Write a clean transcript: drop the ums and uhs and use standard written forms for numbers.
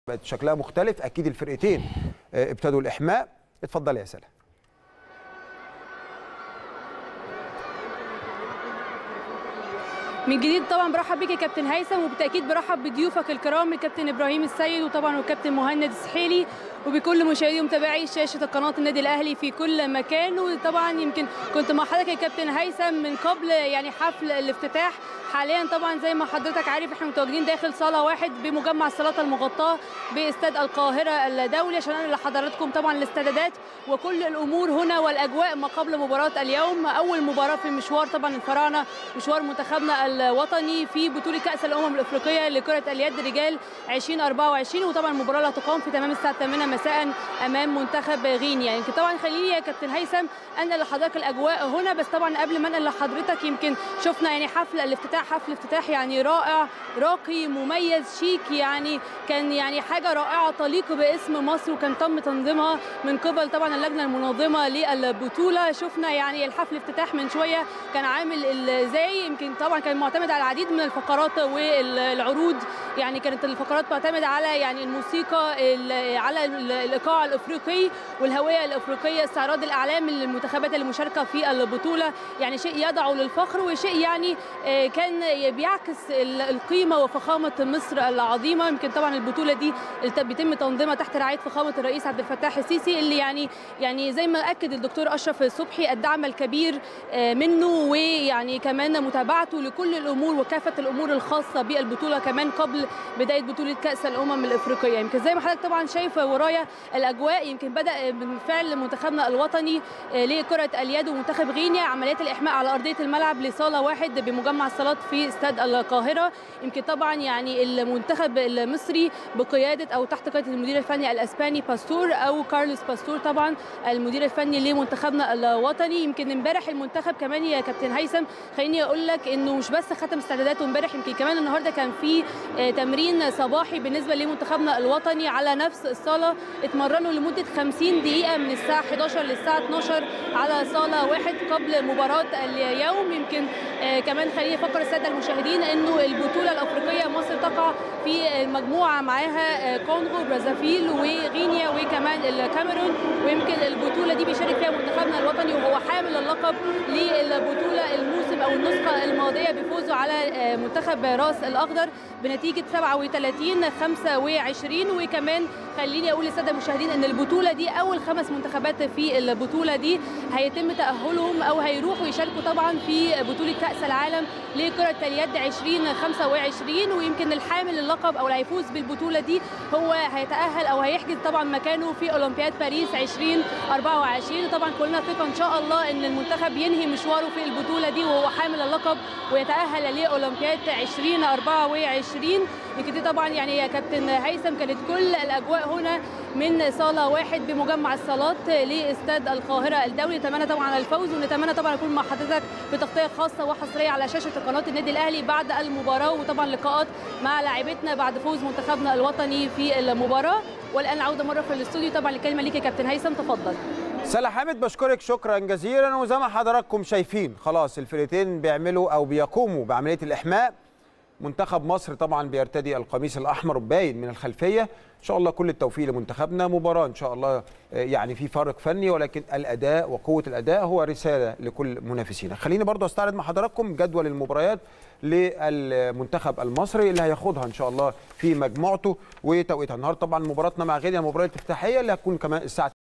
بقت شكلها مختلف. اكيد الفرقتين ابتدوا الاحماء. اتفضل يا سلام. من جديد طبعا برحب بيك يا كابتن هيثم، وبالتاكيد برحب بضيوفك الكرام الكابتن ابراهيم السيد وطبعا والكابتن مهند السحيلي وبكل مشاهدي ومتابعي شاشه قناه النادي الاهلي في كل مكان. وطبعا يمكن كنت مع حضرتك يا كابتن هيثم من قبل يعني حفل الافتتاح. حاليا طبعا زي ما حضرتك عارف احنا متواجدين داخل صاله واحد بمجمع الصالات المغطاه باستاد القاهره الدولي عشان انقل لحضراتكم طبعا الاستعدادات وكل الامور هنا والاجواء ما قبل مباراه اليوم. اول مباراه في مشوار طبعا الفراعنه، مشوار منتخبنا الوطني في بطوله كاس الامم الافريقيه لكره اليد رجال 2024. وطبعا المباراه اللي هتقام في تمام الساعه 8 مساء امام منتخب غينيا. يمكن طبعا خليني يا كابتن هيثم انقل لحضرتك الاجواء هنا، بس طبعا قبل ما انقل لحضرتك يمكن شفنا يعني حفل الافتتاح، حفل افتتاح يعني رائع راقي مميز شيك، يعني كان يعني حاجه رائعه تليق باسم مصر، وكان تم تنظيمها من قبل طبعا اللجنه المنظمه للبطوله. شفنا يعني الحفل افتتاح من شويه كان عامل ازاي، يمكن طبعا كان معتمد على العديد من الفقرات والعروض. يعني كانت الفقرات معتمده على يعني الموسيقى، على الايقاع الافريقي والهويه الافريقيه، استعراض الاعلام للمنتخبات المشاركه في البطوله، يعني شيء يدعو للفخر وشيء يعني كان بيعكس القيمه وفخامه مصر العظيمه. يمكن طبعا البطوله دي بيتم تنظيمها تحت رعايه فخامه الرئيس عبد الفتاح السيسي، اللي يعني زي ما اكد الدكتور اشرف صبحي الدعم الكبير منه، ويعني كمان متابعته لكل الامور وكافه الامور الخاصه بالبطوله كمان قبل بدايه بطوله كاس الامم الافريقيه. يمكن زي ما حضرتك طبعا شايف ورايا الاجواء، يمكن بدا بالفعل منتخبنا الوطني لكره اليد ومنتخب غينيا عمليات الاحماء على ارضيه الملعب لصاله واحد بمجمع الصالات في استاد القاهره. يمكن طبعا يعني المنتخب المصري بقياده او تحت قياده المدير الفني الاسباني باستور او كارلوس باستور، طبعا المدير الفني لمنتخبنا الوطني. يمكن امبارح المنتخب كمان يا كابتن هيثم خليني اقول لك انه مش بس ختم استعداداته امبارح، يمكن كمان النهارده كان في تمرين صباحي بالنسبه لمنتخبنا الوطني على نفس الصاله، اتمرنوا لمده 50 دقيقه من الساعه 11 للساعه 12 على صاله واحد قبل مباراه اليوم. يمكن كمان خليني افكر الساده المشاهدين انه البطوله الافريقيه مصر تقع في المجموعه معاها كونغو برازافيل وغينيا وكمان الكاميرون، ويمكن البطوله دي بيشارك فيها منتخبنا الوطني وهو حامل اللقب للبطوله الموسم او النسخه الماضيه بفوزه على منتخب راس الاخضر بنتيجه 37-25. وكمان خليني اقول للساده المشاهدين ان البطوله دي اول 5 منتخبات في البطوله دي هيتم تاهلهم او هيروحوا يشاركوا طبعا في بطوله كاس العالم لكره اليد 2025. ويمكن الحامل اللقب او اللي هيفوز بالبطوله دي هو هيتاهل او هيحجز طبعا مكانه في اولمبياد باريس 2024. وطبعا كلنا ثقه ان شاء الله ان المنتخب ينهي مشواره في البطوله دي وهو حامل اللقب ويتاهل لاولمبياد 2024. يمكن دي طبعا يعني يا كابتن هيثم كانت كل الاجواء هنا من صاله واحد بمجمع الصالات لاستاد القاهره الدولي. نتمنى طبعا الفوز ونتمنى طبعا اكون مع حضرتك بتغطيه خاصه وحصريه على شاشه قناه النادي الاهلي بعد المباراه، وطبعا لقاءات مع لاعبتنا بعد فوز منتخبنا الوطني في المباراه. والان عوده مره في الاستوديو طبعا الكلمه ليك يا كابتن هيثم، تفضل. سلا حامد بشكرك شكرا جزيلا. وزي ما حضراتكم شايفين خلاص الفرقتين بيعملوا او بيقوموا بعمليه الاحماء. منتخب مصر طبعا بيرتدي القميص الاحمر باين من الخلفيه. ان شاء الله كل التوفيق لمنتخبنا. مباراه ان شاء الله يعني في فارق فني، ولكن الاداء وقوه الاداء هو رساله لكل منافسينا. خليني برضو استعرض مع حضراتكم جدول المباريات للمنتخب المصري اللي هياخدها ان شاء الله في مجموعته وتوقيتها. النهارده طبعا مباراتنا مع غينيا المباراه الافتتاحيه اللي هتكون كمان الساعه